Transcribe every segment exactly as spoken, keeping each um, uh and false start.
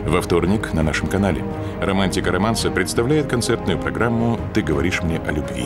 Во вторник на нашем канале «Романтика романса» представляет концертную программу «Ты говоришь мне о любви».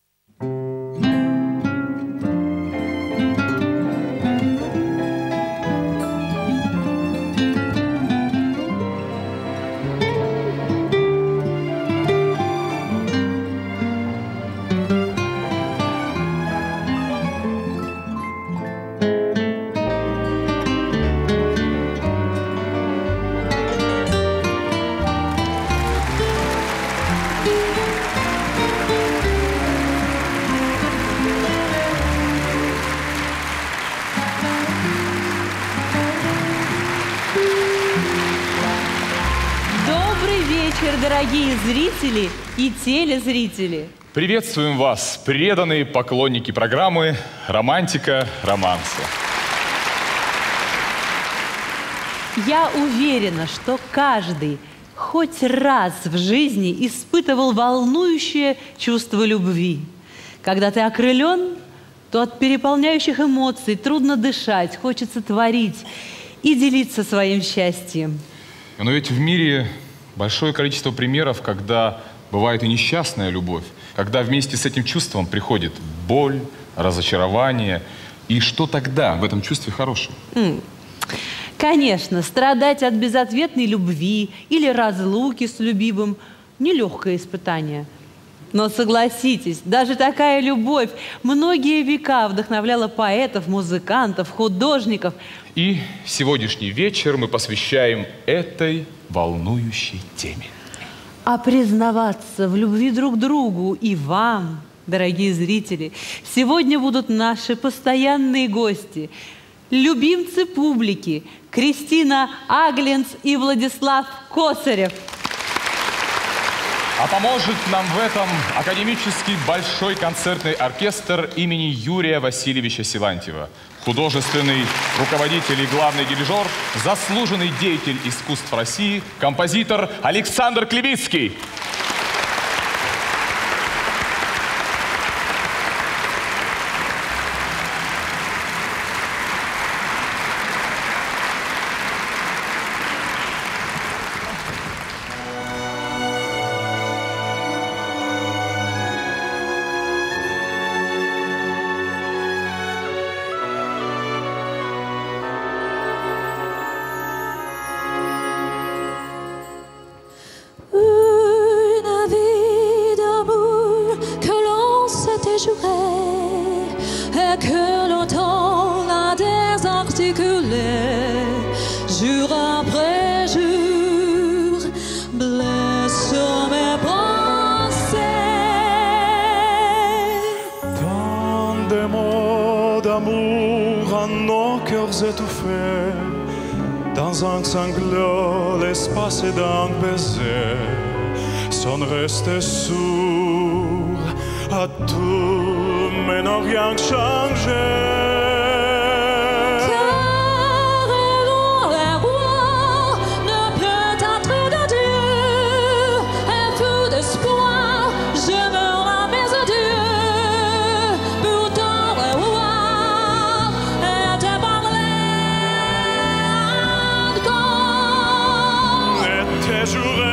Дорогие зрители и телезрители! Приветствуем вас, преданные поклонники программы «Романтика романса». Я уверена, что каждый хоть раз в жизни испытывал волнующее чувство любви. Когда ты окрылен, то от переполняющих эмоций трудно дышать, хочется творить и делиться своим счастьем. Но ведь в мире большое количество примеров, когда бывает и несчастная любовь, когда вместе с этим чувством приходит боль, разочарование. И что тогда в этом чувстве хорошего? Mm. Конечно, страдать от безответной любви или разлуки с любимым – нелегкое испытание. Но согласитесь, даже такая любовь многие века вдохновляла поэтов, музыкантов, художников. И сегодняшний вечер мы посвящаем этой волнующей теме. А признаваться в любви друг к другу и вам, дорогие зрители, сегодня будут наши постоянные гости, любимцы публики Кристина Агленц и Владислав Косарев. А поможет нам в этом академический большой концертный оркестр имени Юрия Васильевича Силантьева, художественный руководитель и главный дирижер, заслуженный деятель искусств России, композитор Александр Клевицкий. Et que l'automne a désarticulé jour après jour, blesse mes pensées. Tant de mots d'amour en nos cœurs étouffés, dans un sanglot, l'espace d'un baiser, sont restés sourds à tout. Mais n'ont rien changé. Car le roi ne peut être de Dieu, et fou d'espoir, je meurs à mes adieux. Pourtant le roi était parlé encore, était juré.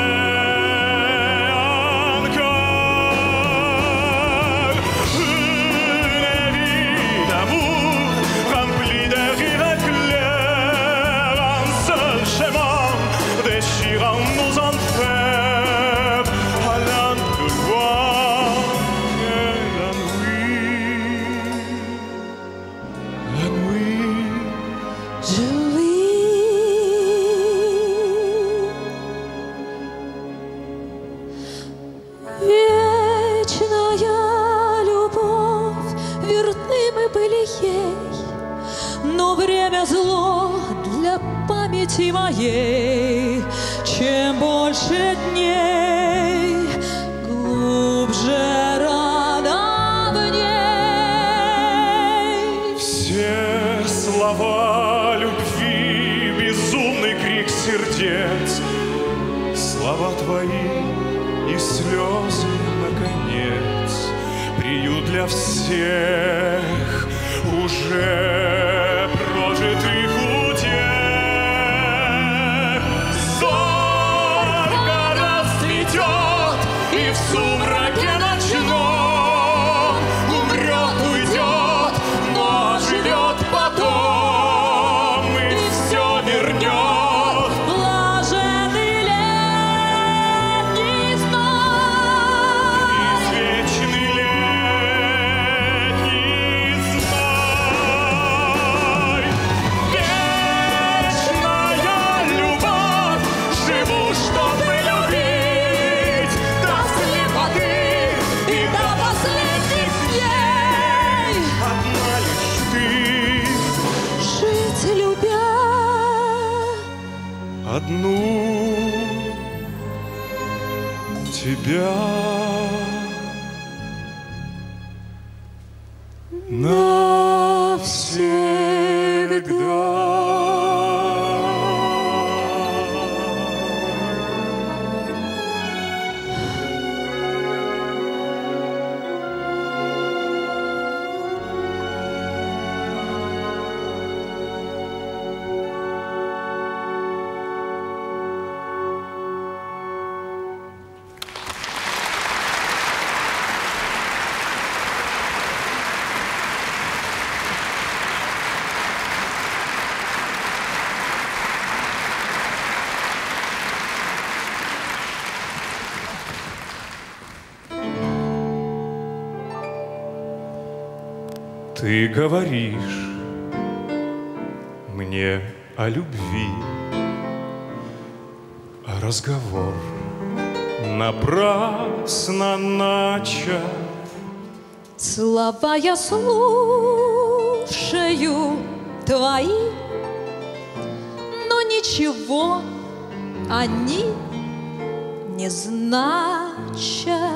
но время зло для памяти моей. Чем больше дней, глубже рана в ней. Все слова любви, безумный крик сердец, слова твои и слезы, наконец, приют для всех уже прожитых утех. Сон обману тебя навсегда. Ты говоришь мне о любви, а разговор напрасно начат. Слова я слушаю твои, но ничего они не значат.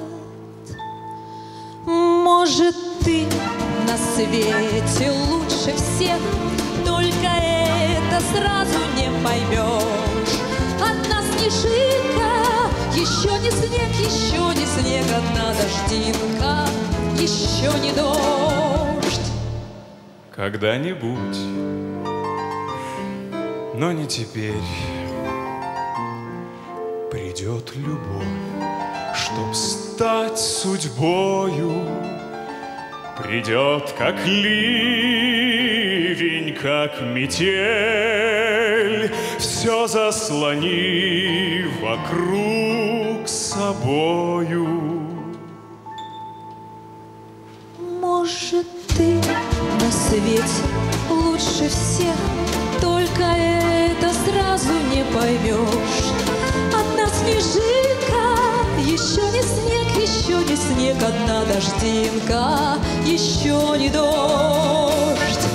Может, ты на свете лучше всех, только это сразу не поймешь. Одна снежинка, еще не снег, еще не снег, одна дождинка, еще не дождь. Когда-нибудь, но не теперь, придет любовь, чтоб стать судьбою. Придет, как ливень, как метель, все заслонив вокруг собою. Может, ты на свете лучше всех, только это сразу не поймешь. Одна снежинка, еще не снег, еще не снег, одна дождинка, еще не дождь.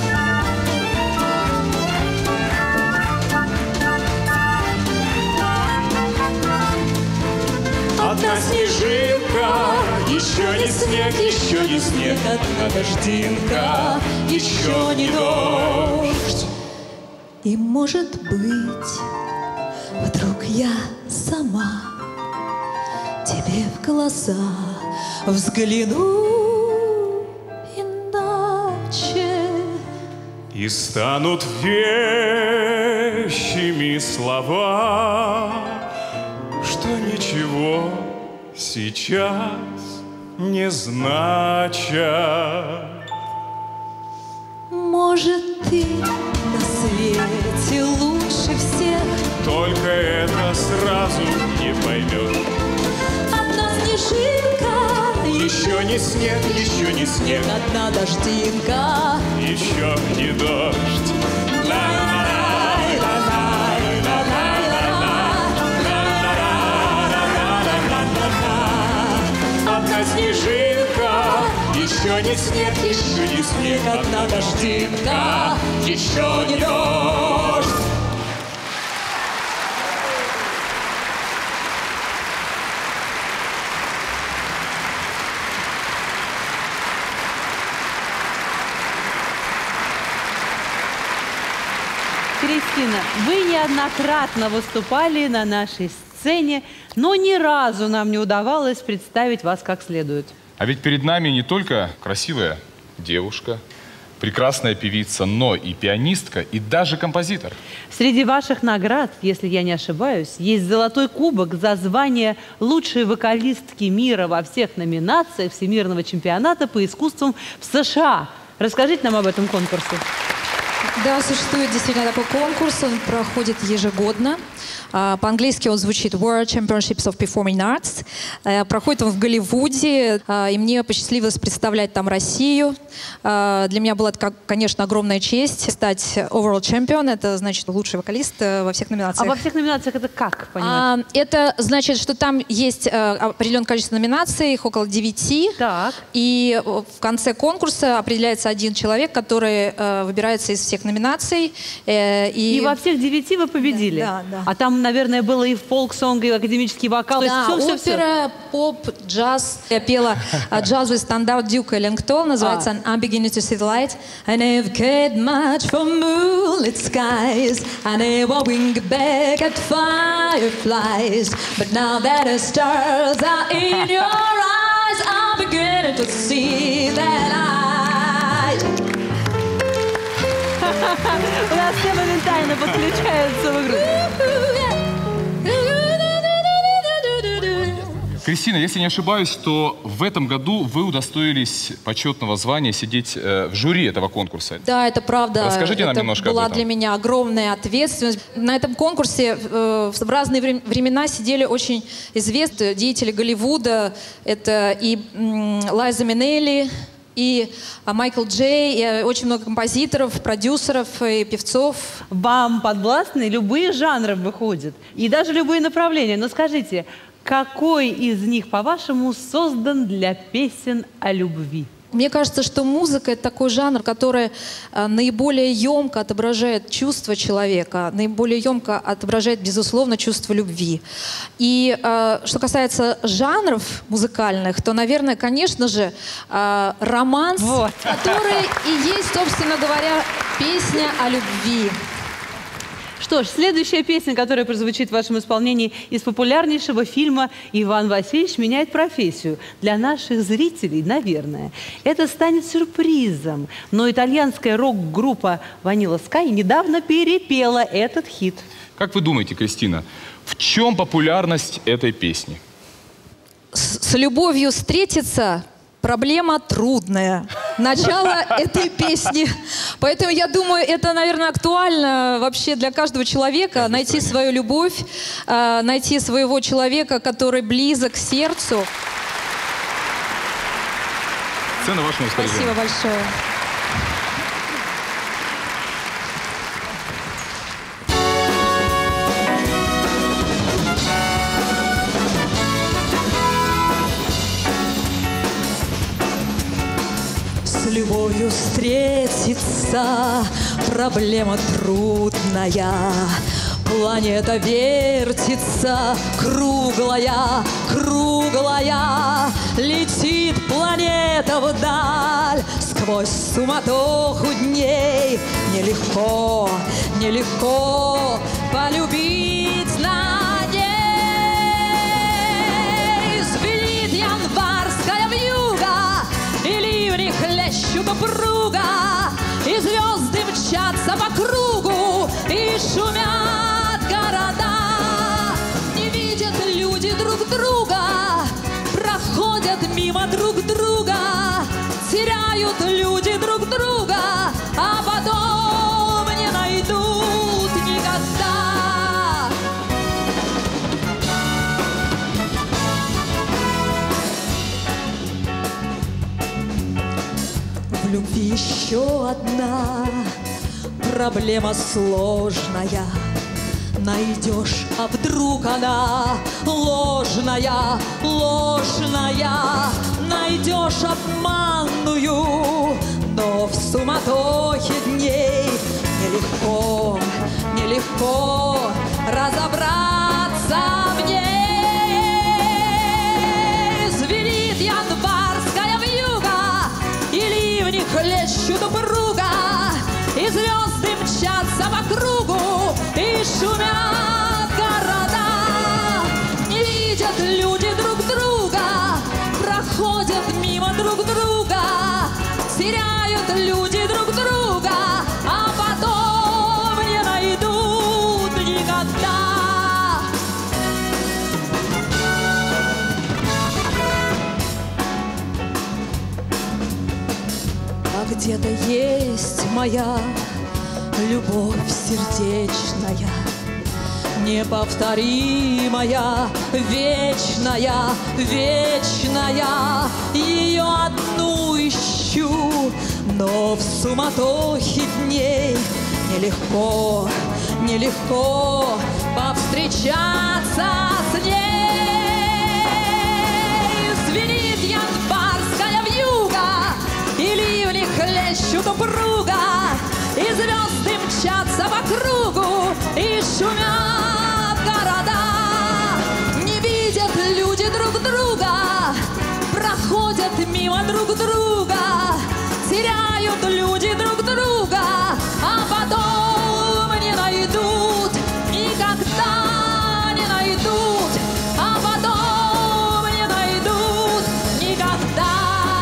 Одна снежинка, еще не снег, еще не снег, одна дождинка, еще не дождь. И может быть, вдруг я сама тебе в глаза взгляну иначе. И станут вещими слова, что ничего сейчас не значат. Может, ты на свете лучше всех, только это сразу не поймешь. одна снежинка, Еще не снег, еще не снег, одна дождинка, еще не дождь. Одна снежинка, еще не снег, еще не снег, одна дождинка, еще не дождь. Кристина, вы неоднократно выступали на нашей сцене, но ни разу нам не удавалось представить вас как следует. А ведь перед нами не только красивая девушка, прекрасная певица, но и пианистка, и даже композитор. Среди ваших наград, если я не ошибаюсь, есть золотой кубок за звание лучшей вокалистки мира во всех номинациях Всемирного чемпионата по искусствам в США. Расскажите нам об этом конкурсе. Да, существует действительно такой конкурс, он проходит ежегодно. По-английски он звучит World Championships of Performing Arts. Проходит он в Голливуде, и мне посчастливилось представлять там Россию. Для меня была, конечно, огромная честь стать overall champion. Это значит лучший вокалист во всех номинациях. А во всех номинациях это как понимать? Это значит, что там есть определенное количество номинаций, их около девяти. Так. И в конце конкурса определяется один человек, который выбирается из всех всех номинаций. Э, и... и во всех девяти вы победили. Да, да, да. А там, наверное, было и фолк-сонг, и академический вокал. Да, то есть все, все, опера, все. поп, джаз. Я пела джазовый стандарт Дюка Эллингтона, называется А. I'm beginning to see the light. I never cared much for moonlit skies. I never winked back at fireflies. But now that the stars are in your eyes, I'm beginning to see that light. У нас все моментально подключаются в игру. Кристина, если не ошибаюсь, то в этом году вы удостоились почетного звания сидеть э, в жюри этого конкурса. Да, это правда. Расскажите нам это немножко была об этом. для меня огромная ответственность. На этом конкурсе э, в разные вре- времена сидели очень известные деятели Голливуда. Это и м, Лайза Минелли, и а, Майкл Джей, и э, очень много композиторов, продюсеров и певцов. Вам подвластны любые жанры выходят, и даже любые направления. Но скажите, какой из них, по-вашему, создан для песен о любви? Мне кажется, что музыка — это такой жанр, который э, наиболее емко отображает чувство человека, наиболее емко отображает, безусловно, чувство любви. И э, что касается жанров музыкальных, то, наверное, конечно же, э, романс, Вот. который и есть, собственно говоря, песня о любви. Что ж, следующая песня, которая прозвучит в вашем исполнении из популярнейшего фильма «Иван Васильевич меняет профессию». Для наших зрителей, наверное, это станет сюрпризом. Но итальянская рок-группа «Ванила Скай» недавно перепела этот хит. Как вы думаете, Кристина, в чем популярность этой песни? С, с любовью встретиться — проблема трудная. Начало этой песни. Поэтому я думаю, это, наверное, актуально вообще для каждого человека. Найти свою любовь, э, найти своего человека, который близок к сердцу. Сцена вашему распоряжению. Спасибо большое. С любовью встретиться — проблема трудная. Планета вертится, круглая, круглая. Летит планета вдаль сквозь суматоху дней. Нелегко, нелегко полюбить на ней. Звенит январская вьюга, и ливни хлещут упруга, и звезды мчатся по кругу, и шумят города. Не видят люди друг друга, проходят мимо друг друга, теряют люди друг друга, а потом не найдут никогда. В любви еще одна проблема сложная. Найдешь, а вдруг она ложная, ложная. Найдешь обманную, но в суматохе дней нелегко, нелегко разобраться в ней. Звенит январская вьюга, и ливни хлещут упруга, и звезды мчатся по кругу, и шумят города. Не видят люди друг друга, проходят мимо друг друга, теряют люди друг друга, а потом не найдут никогда. А где-то есть моя любовь сердечная, неповторимая, вечная, вечная. Ее одну ищу, но в суматохе дней нелегко, нелегко повстречаться с ней. Звенит январская вьюга, и ливни хлещут упруга, и звезд шумят города, не видят люди друг друга, проходят мимо друг друга, теряют люди друг друга, а потом не найдут, никогда не найдут, а потом не найдут никогда.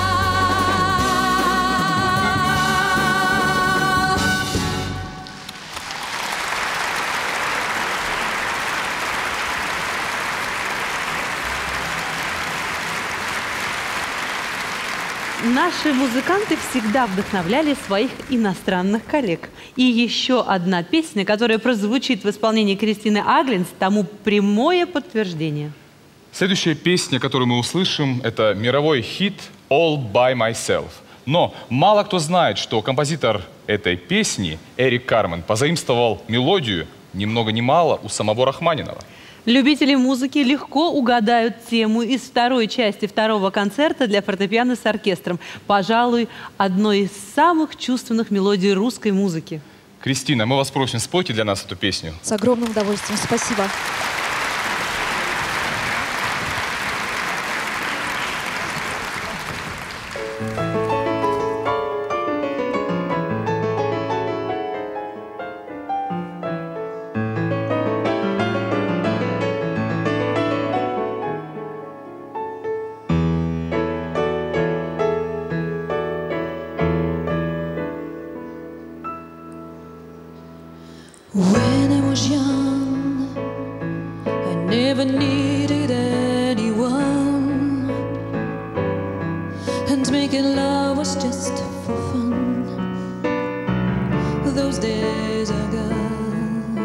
Наши музыканты всегда вдохновляли своих иностранных коллег. И еще одна песня, которая прозвучит в исполнении Кристины Аглинс, тому прямое подтверждение. Следующая песня, которую мы услышим, это мировой хит «All by Myself». Но мало кто знает, что композитор этой песни, Эрик Кармен, позаимствовал мелодию ни много ни мало у самого Рахманинова. Любители музыки легко угадают тему из второй части второго концерта для фортепиано с оркестром. Пожалуй, одной из самых чувственных мелодий русской музыки. Кристина, мы вас просим, спойте для нас эту песню. С огромным удовольствием. Спасибо. When I was young, I never needed anyone, and making love was just for fun. Those days are gone.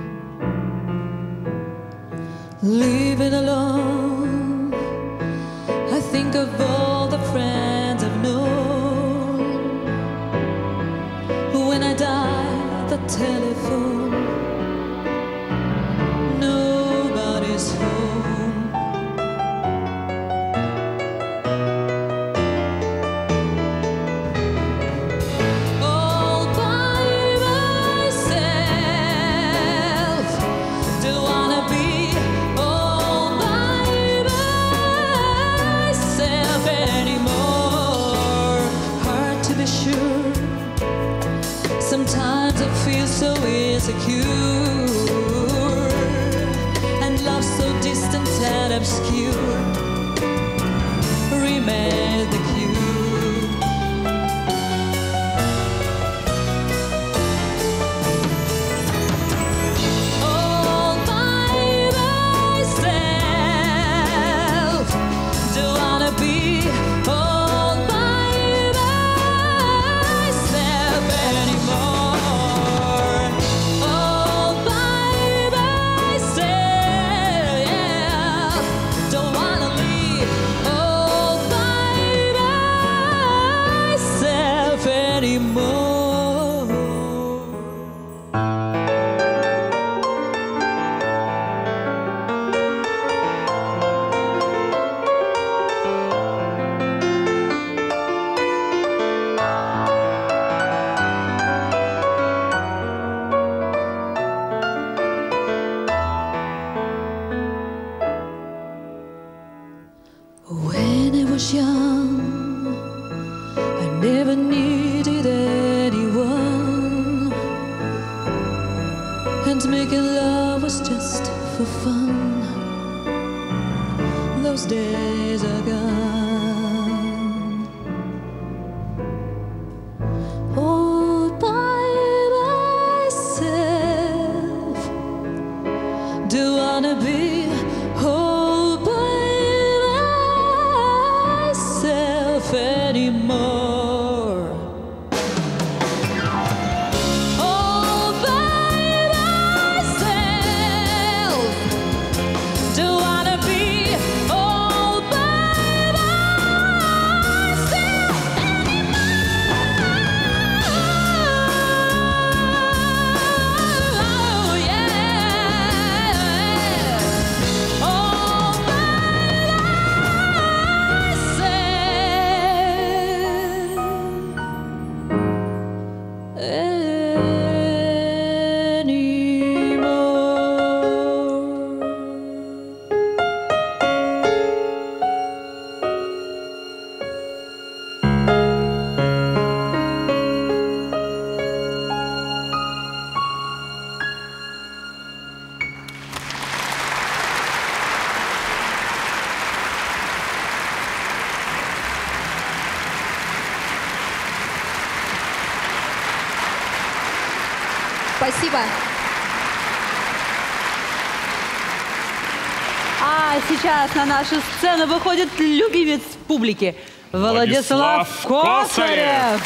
Living alone, I think of all the friends I've known. When I die, the telephone, nobody's home. All by myself, don't wanna be all by myself anymore. Hard to be sure. Sometimes I feel so insecure, and love so distant and obscure remains the cure. All by myself, don't wanna be all by myself anymore. All by myself, don't wanna leave all by myself anymore. When I was young, I never needed anyone, and making love was just for fun. Those days are gone. All by myself, do wanna be all by myself anymore. All by myself, don't wanna be all by myself anymore. Yeah. All by myself. спасибо. А сейчас на нашу сцену выходит любимец публики Владислав, Владислав Косарев.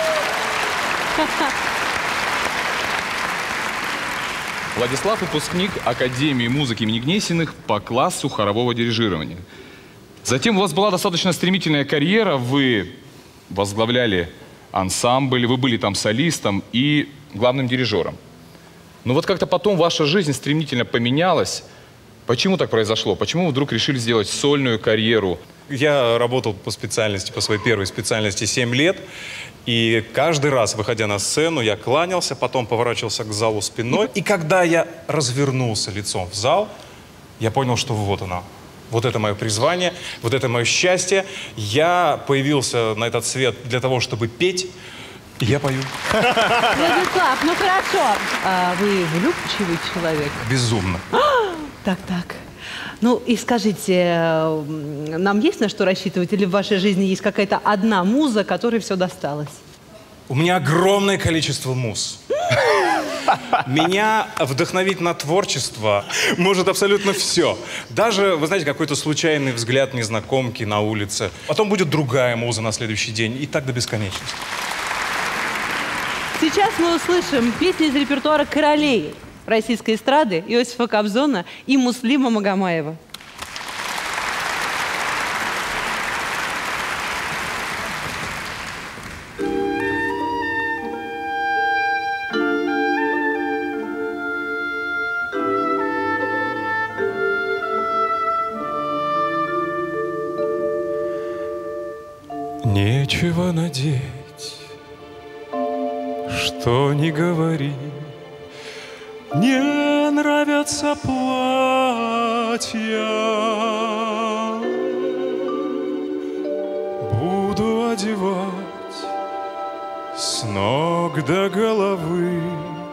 Владислав – выпускник Академии музыки имени Гнесиных по классу хорового дирижирования. Затем у вас была достаточно стремительная карьера, вы возглавляли ансамбль, вы были там солистом и главным дирижером. Но вот как-то потом ваша жизнь стремительно поменялась. Почему так произошло? Почему вы вдруг решили сделать сольную карьеру? Я работал по специальности, по своей первой специальности семь лет. И каждый раз, выходя на сцену, я кланялся, потом поворачивался к залу спиной. И когда я развернулся лицом в зал, я понял, что вот оно. Вот это мое призвание, вот это мое счастье. Я появился на этот свет для того, чтобы петь. И я пою. Владислав, ну хорошо. А вы влюбчивый человек? Безумно. Так, так. Ну и скажите, нам есть на что рассчитывать, или в вашей жизни есть какая-то одна муза, которой все досталось? У меня огромное количество муз. Меня вдохновить на творчество может абсолютно все. Даже, вы знаете, какой-то случайный взгляд незнакомки на улице. Потом будет другая муза на следующий день. И так до бесконечности. Сейчас мы услышим песни из репертуара королей российской эстрады Иосифа Кобзона и Муслима Магомаева. Нечего надеть, что не говори. Не нравятся платья. Буду одевать с ног до головы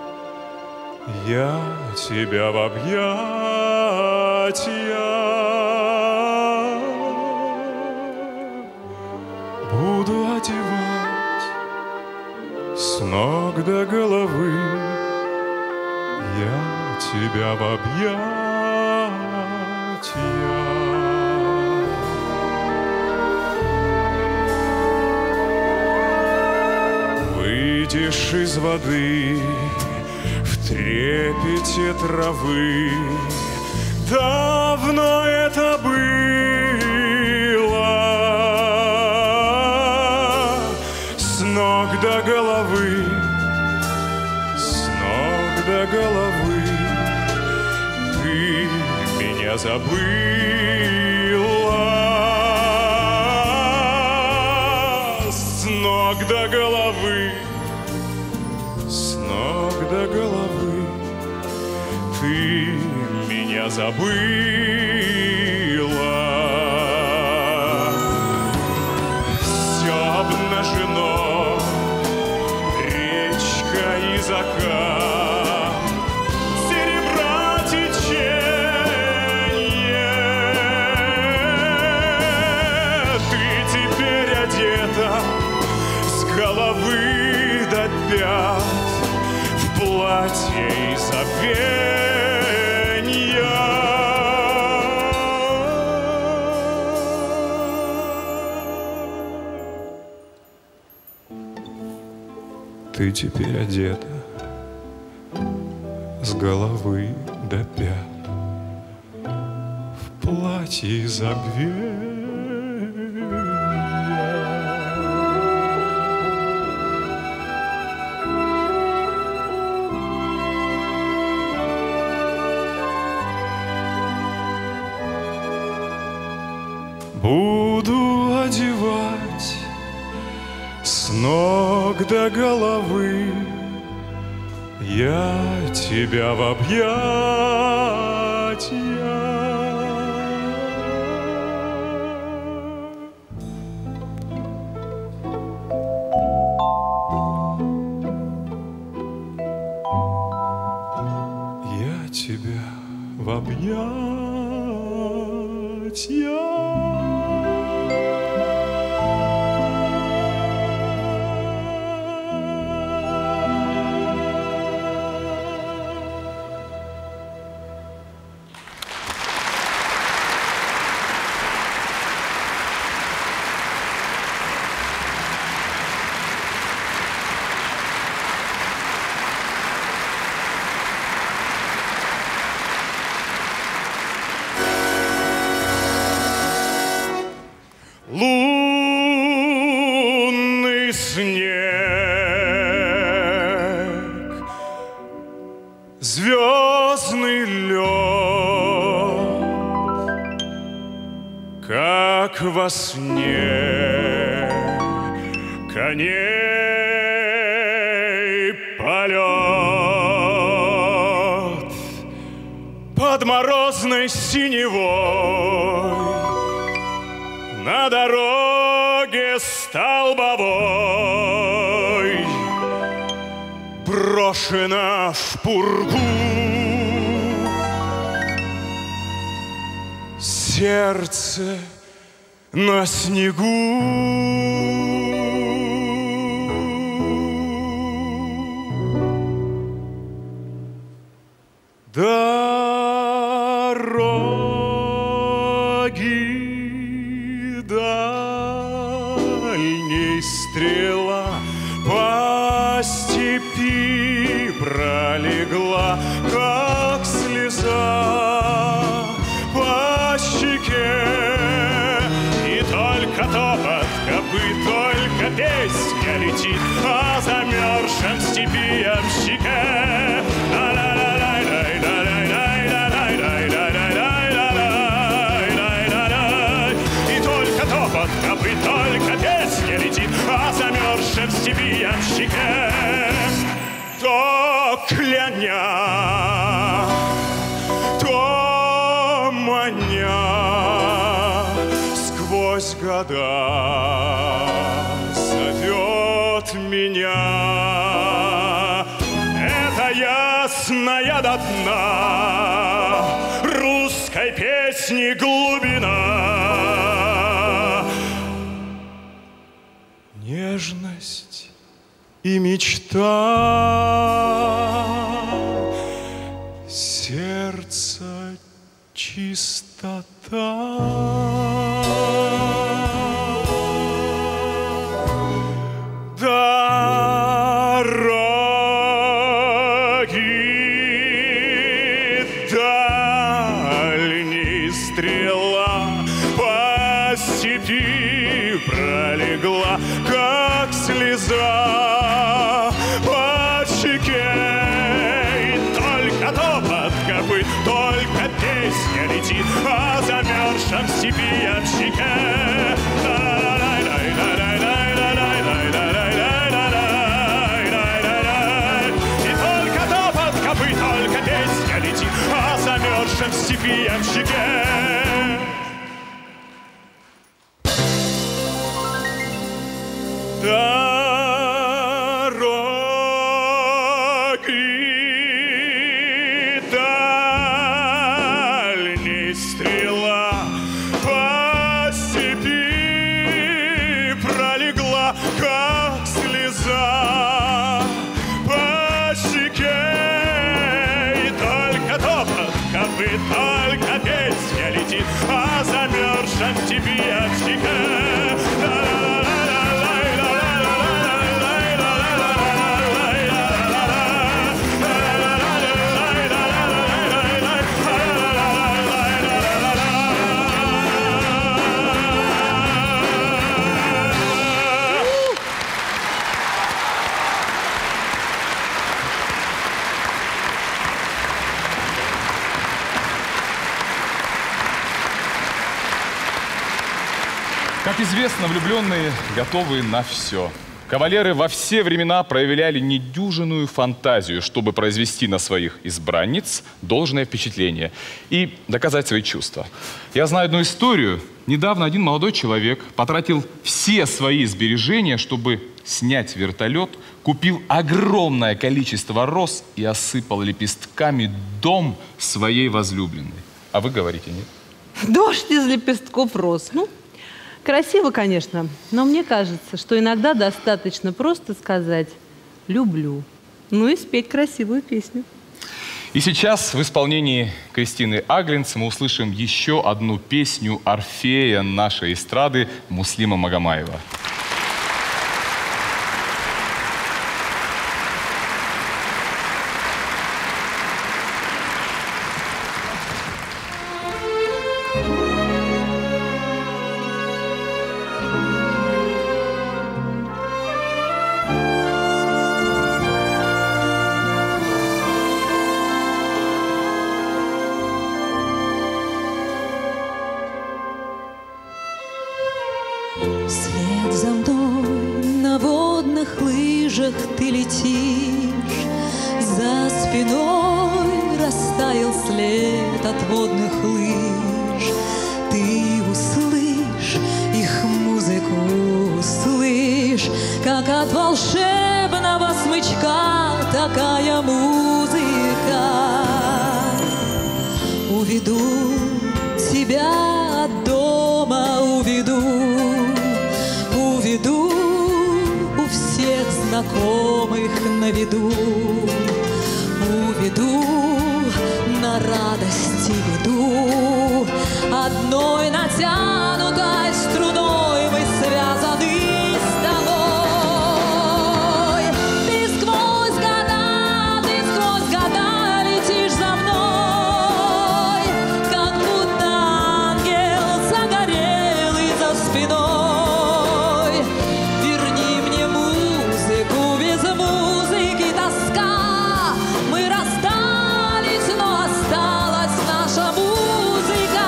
я тебя в объятия. Буду одевать с ног до головы я тебя в объятия. Выйдешь из воды в трепете травы. Давно это было. С ног до головы, с ног до головы ты меня забыла. С ног до головы, с ног до головы ты меня забыла. Все обнажено, речка и закат, серебра течение. Ты теперь одета с головы до пят в платье из забвенья. Ты теперь одета с головы до пят в платье из забвенья. Буду одевать с ног до головы я тебя в объятия. Я тебя в объятия. как во сне коней полет под морозной синевой на дороге столбовой брошена в пургу сердце на снегу. Дороги дальней стрела по степи пролегла, как слеза по щеке. И только топот копыт, только песня летит о замерзшем степи ямщике. И только топот копыт, только песня летит о замерзшем степи ямщике. То кляня, то маня сквозь года зовет меня. Это ясная до дна русской песни глубина, нежность и мечта, сердце чистота. Дороги дальней стрела по степи пролегла, как слеза по щеке. И только топот копыт, только песня летит о замерзшем степи ямщике. И только топот копыт, только песня летит о замерзшем степи ямщике. Дороги дальней стрела по степи пролегла, как слеза по щеке. И только топот копыт, только песня летит о замерзшем степи ямщике. Как известно, влюбленные готовы на все. Кавалеры во все времена проявляли недюжинную фантазию, чтобы произвести на своих избранниц должное впечатление и доказать свои чувства. Я знаю одну историю. Недавно один молодой человек потратил все свои сбережения, чтобы снять вертолет, купил огромное количество роз и осыпал лепестками дом своей возлюбленной. А вы говорите нет? Дождь из лепестков роз. Ну, красиво, конечно, но мне кажется, что иногда достаточно просто сказать «люблю», ну и спеть красивую песню. И сейчас в исполнении Кристины Аглинц мы услышим еще одну песню Орфея нашей эстрады Муслима Магомаева. Вслед за мной на водных лыжах ты летишь, за спиной растаял след от водных лыж. Ты услышь их музыку, услышь, как от волшебного смычка такая музыка. Уведу тебя от дома, уведу, уведу, у всех знакомых на виду, уведу, на радости веду, одной натянутой струной мы связаны с тобой. Ты сквозь года, ты сквозь года летишь за мной, как будто ангел загорелый за спиной. Верни мне музыку, без музыки тоска. Мы расстались, но осталась наша музыка.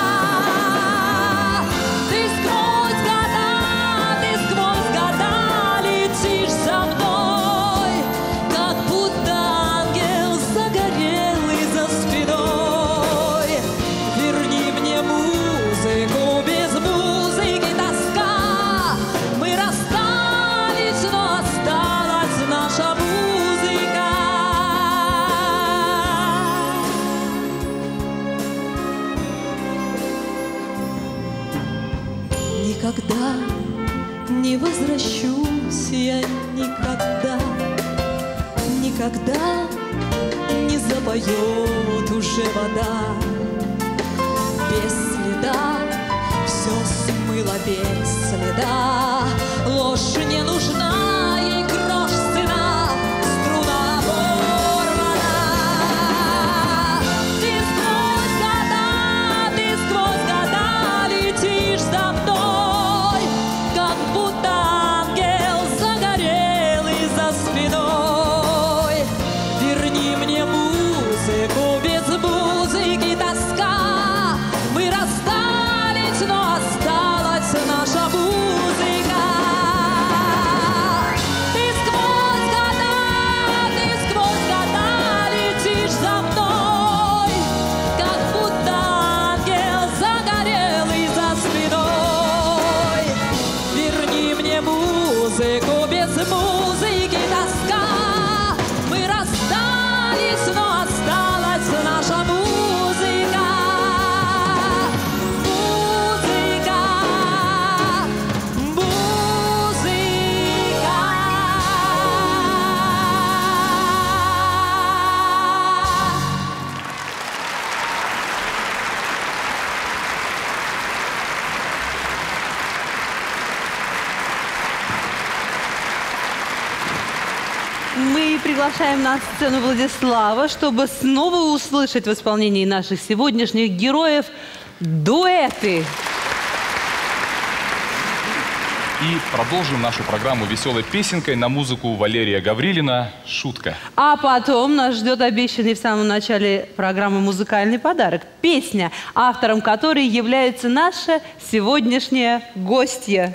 Ты сквозь года, ты сквозь года летишь за мной, как будто ангел загорелый за спиной. Верни мне музыку, без музыки тоска. Мы расстались, но осталась наша музыка. Никогда не возвращусь я, никогда, никогда не запоет уже вода. Без следа все смыло без следа. Ложь не нужна, ей грош цена, струна оборвана. Ты сквозь года, ты сквозь года летишь за мной, как будто ангел загорелый за спиной. Верни мне музыку, без музыки тоска. Мы расстались, но осталась наша музыка. Ты сквозь года, ты сквозь года летишь за мной, как будто ангел загорелый за спиной. Верни мне музыку, без музыки тоска. Мы расстались, но осталась наша музыка. Музыка, Мы приглашаем на сцену Владислава, чтобы снова услышать в исполнении наших сегодняшних героев дуэты. И продолжим нашу программу веселой песенкой на музыку Валерия Гаврилина «Шутка». А потом нас ждет обещанный в самом начале программы музыкальный подарок. Песня, автором которой является наша сегодняшняя гостья.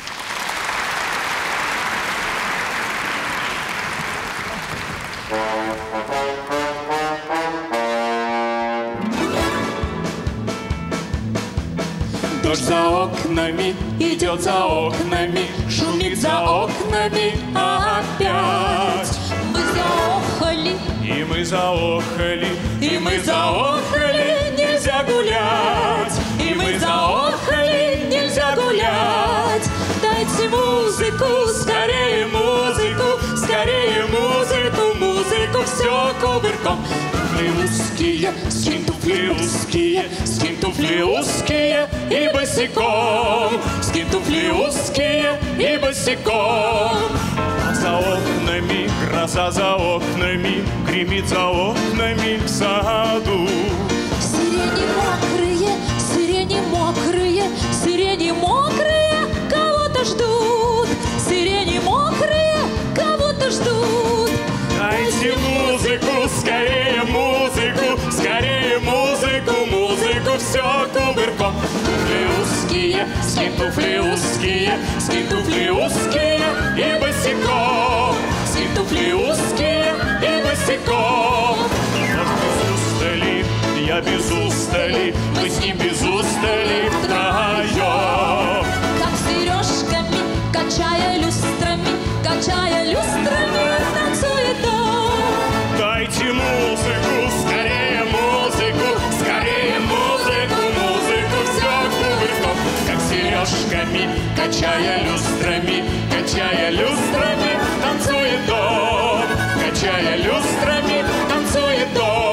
Дождь за окнами, идет за окнами, шумит за окнами опять. Мы заохали, И мы заохали, и мы заохали, нельзя гулять. И мы заохали, нельзя гулять. Дайте музыку, скорее музыку, скорее музыку, музыку, все кувырком. Туфли узкие, скинь туфли узкие, скинь туфли узкие и босиком. Скинь туфли узкие и босиком. За окнами, гроза за окнами, гремит за окнами в саду. сирени мокрые, сирени мокрые, сирени мокрые, кого-то ждут. Сирени мокрые, кого-то ждут. Дайте музыку, скорее музыку, скорее музыку, музыку, музыку, все кувырком. Туфли узкие, скинь туфли узкие, скинь туфли узкие и босиком. Скинь туфли узкие и босиком. Может, без устали, я без устали, мы с ним без устали втроем. Как сережками, качая люстрами, качая люстрами, танцует он. Дайте музыку, скорее музыку, скорее музыку, музыку, все кувырком. Как сережками, качая люстрами, качая люстрами, танцует дом. Качая люстрами, танцует дом.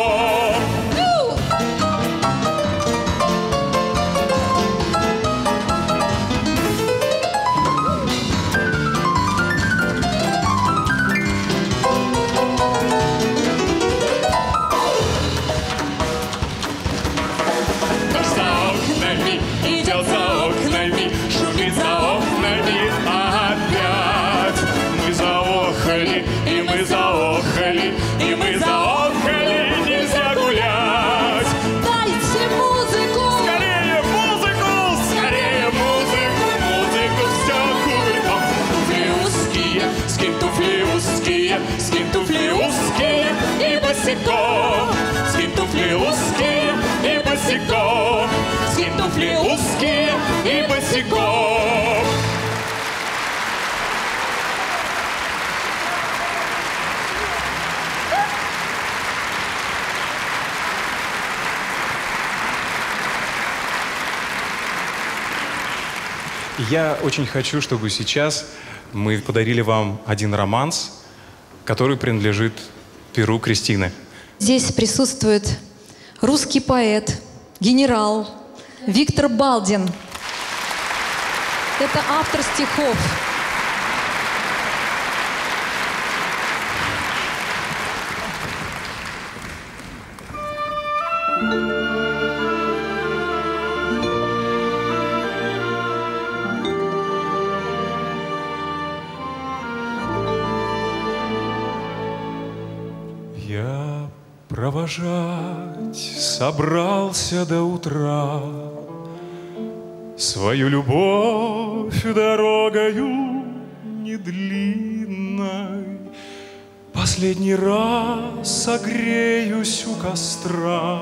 Идет за окнами, шумит за окнами опять. Мы заохали, и мы заохали, и мы заохали, нельзя гулять. Дайте музыку, Скорее музыку, скорее музыку, музыку, все кувырком. Туфли узкие, скинь туфли узкие, скинь туфли узкие и босиком. Скинь туфли узкие и босиком. Скинь туфли узкие и босиком. Я очень хочу, чтобы сейчас мы подарили вам один романс, который принадлежит перу Кристины. Здесь присутствует русский поэт, генерал Виктор Балдин. Это автор стихов. Я провожать собрался до утра свою любовь дорогою недлинной. Последний раз согреюсь у костра,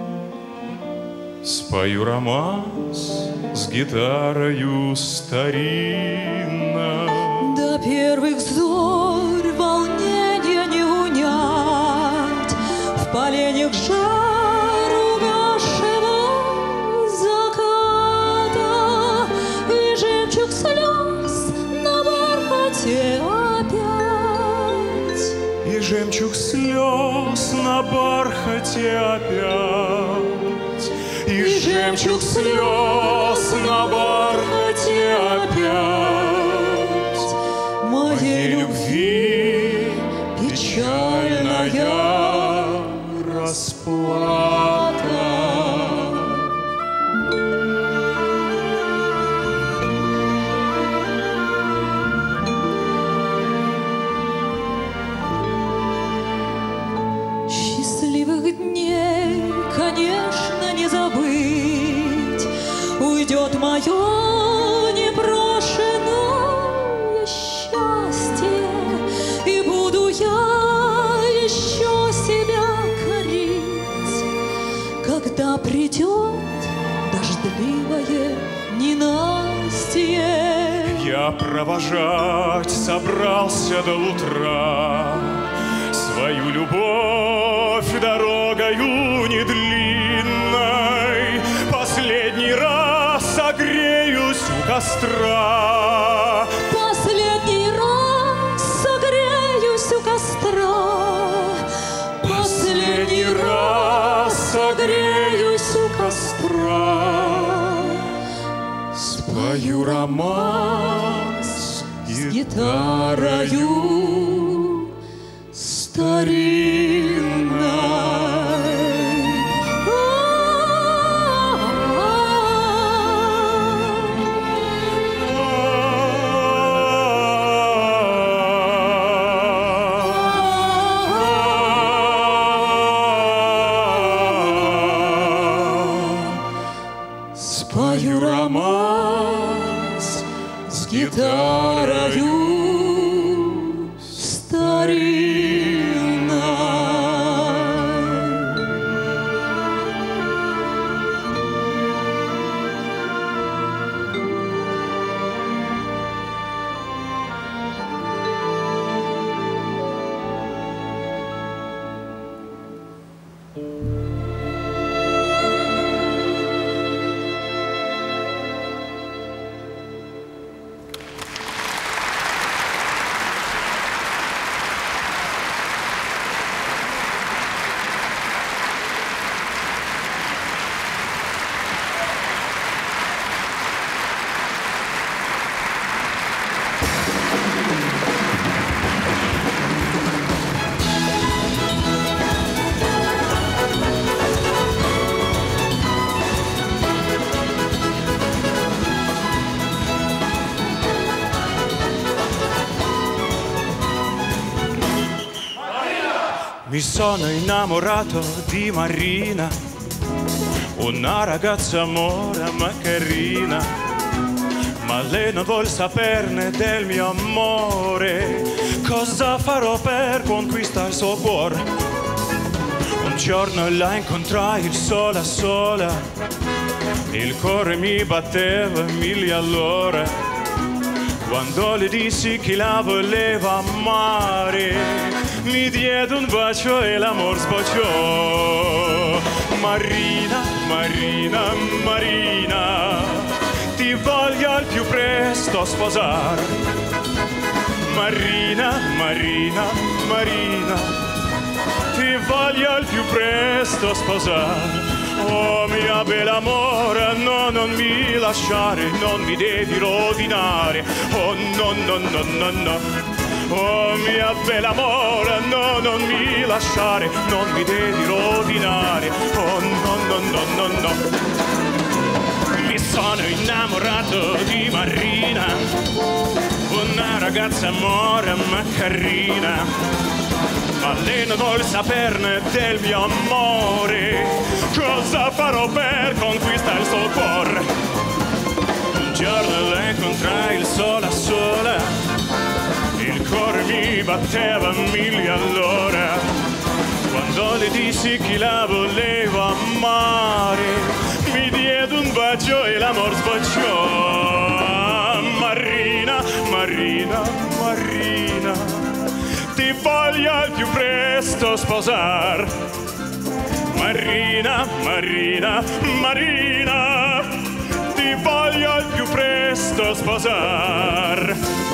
спою романс с гитарою старинной. до первых зорь волнения не унять, в поленьях жар угасшего заката и жемчуг слез на бархате опять. И жемчуг слез на бархате опять, и жемчуг слез на бархате опять. Моей любви Печальная расплата. счастливых дней, конечно, не забыть. Уйдет мое непрошенное счастье, и буду я еще себя корить, когда придет дождливое ненастье. Я провожать собрался до утра свою любовь дорогою недлинной. Последний раз согреюсь у костра. Последний раз согреюсь у костра. Последний раз согреюсь у костра. Спою романс с гитарою старинной. спою романс с гитарою старинной. Mi sono innamorato di Marina, una ragazza mora ma carina, ma lei non vuol saperne del mio amore. Cosa farò per conquistare il suo cuore? Un giorno la incontrai il sola sola, il cuore mi batteva mille all'ora. Quando le dissi che la voleva amare, mi diede un bacio e l'amor sbocciò. Marina, Marina, Marina, ti voglio al più presto sposare. Marina, Marina, Marina, ti voglio al più presto sposare. Oh mia bella mora, no, non mi lasciare, non mi devi rovinare. Oh no, no, no, no, no. Oh mia bella mora, no, non mi lasciare, non mi devi rovinare. Oh no, no, no, no, no. Mi sono innamorato di Marina, una ragazza mora ma carina, ma lei non vuol saperne del mio amore. Cosa farò per conquistare il suo cuore? Un giorno la incontrai il sola sola, il cuore mi batteva mille all'ora. Quando le dissi che la volevo amare, mi diede un bacio e l'amor sbocciò. Marina, Marina, Marina, ti voglio al più presto sposar. Marina, Marina, Marina, ti voglio al più presto sposar.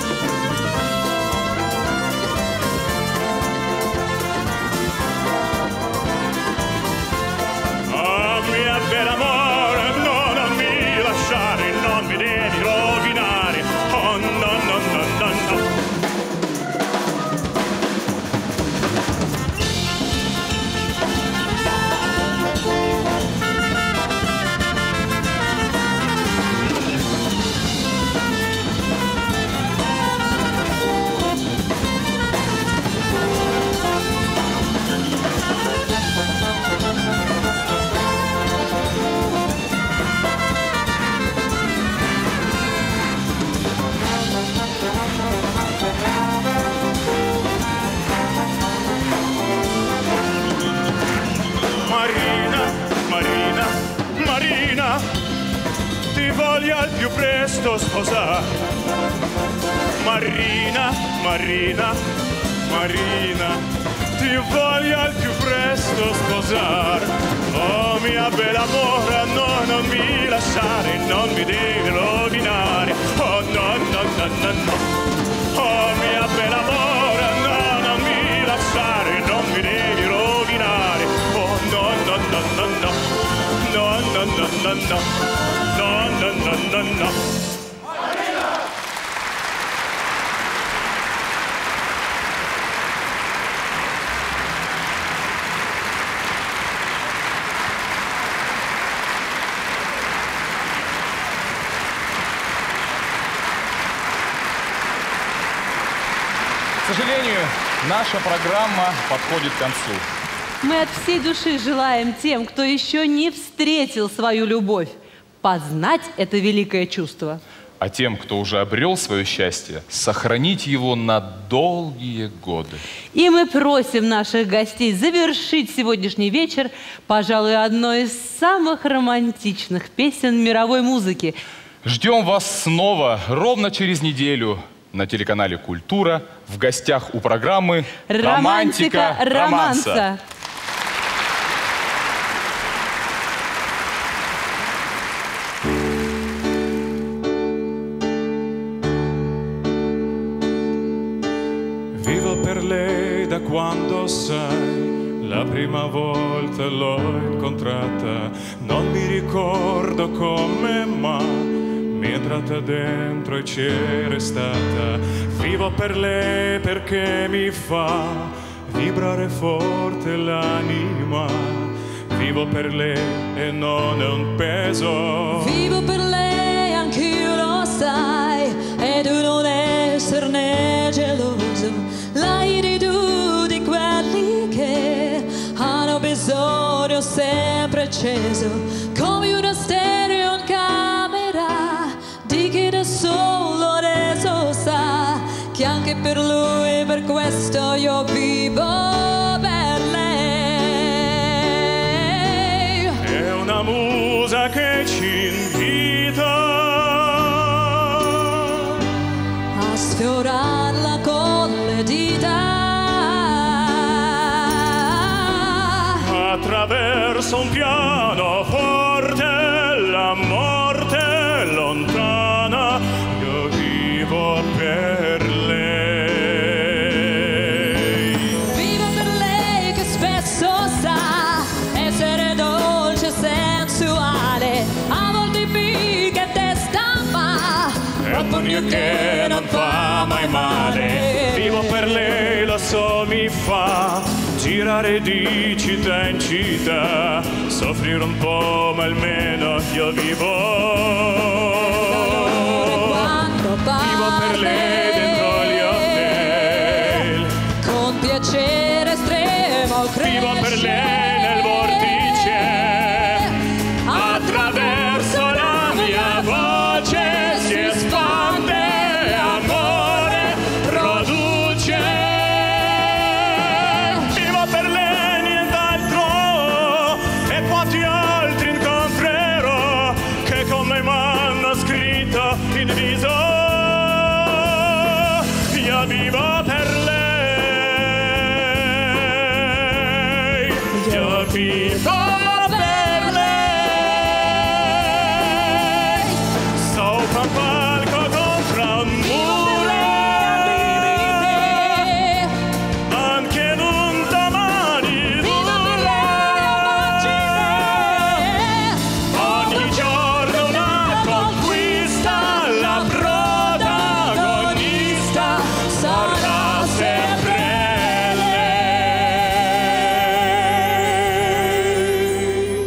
Oh mia bella amore, no, non mi lasciare, non mi devi rovinare. Oh no, no, no, no, no. Ti voglio al più presto sposare. Marina, Marina, Marina, ti voglio al più presto sposare. Oh mia bella mora, no, non mi lasciare, non mi devi rovinare. Oh no, no, no, no, no. Oh mia bella mora, no, non mi lasciare, non mi devi rovinare. Oh no, no, no, no, no. No, no, no, no, no. No, no, no, no, no. К сожалению, наша программа подходит к концу. Мы от всей души желаем тем, кто еще не встретил свою любовь, познать это великое чувство. А тем, кто уже обрел свое счастье, сохранить его на долгие годы. И мы просим наших гостей завершить сегодняшний вечер, пожалуй, одной из самых романтичных песен мировой музыки. Ждем вас снова ровно через неделю на телеканале «Культура» в гостях у программы «Романтика романса». Vivo per lei da quando sai, la prima volta l'ho incontrata, non mi ricordo come ma mi è entrata dentro e c'è restata. Vivo per lei perché mi fa vibrare forte l'anima, vivo per lei e non è un peso. Vivo per lei, anch'io lo sai, e tu non esserne geloso. Lei di tu, di quelli che hanno bisogno sempre acceso, come una stereo in camera, di chi da solo adesso sa che anche per lui, per questo io vivo per lei. È una musa che ci invita a sfiorarla con le dita, attraverso un pianoforte, la morte lontana, io vivo per lei. Vivo per lei che spesso sa essere dolce e sensuale, a volte pica e testa ma È un pugno che non fa mai male. Vivo per lei, lo so mi fa girare di città in città, soffrire un po' ma almeno io vivo. Vivo per lei dentro gli hotel, con piacere estremo vivo per lei nel vortice, attraverso la mia voce si espande amore, produce. Vivo per lei, nient'altro, e quanti altri incontrerò che come m'hanno scritto in viso. Io vivo per lei, io vivo per lei, sopra un palco contro un muro, anche in un domani duro, ogni giorno una conquista, la protagonista sarà sempre lei.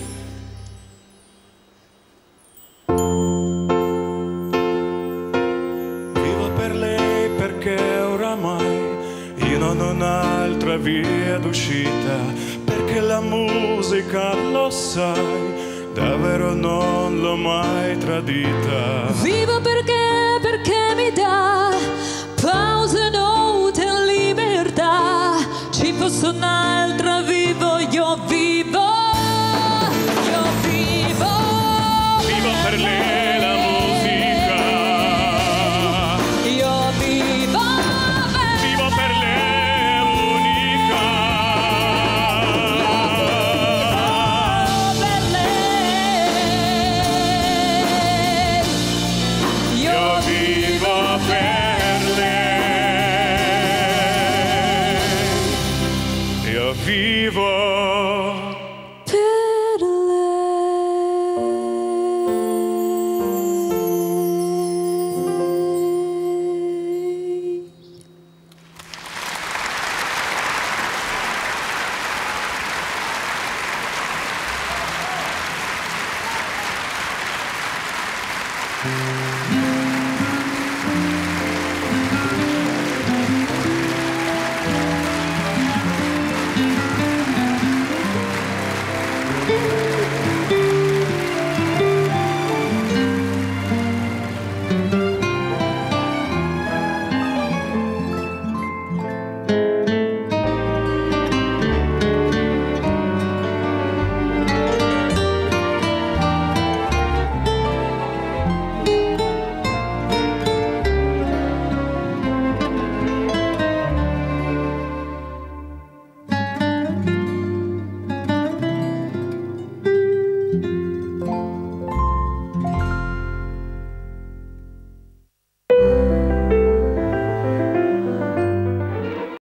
Vivo per lei perché oramai io non ho un'altra via d'uscita, perché la musica, lo sai, davvero non l'ho mai tradita. Vivo perché, perché mi dà pause, note e libertà. Ci fosse un'altra, vivo, io vivo, io vivo. Vivo per lei la musica, Io vivo per vivo per lei unica. per lei. Io vivo per lei, io vivo. Per lei. Thank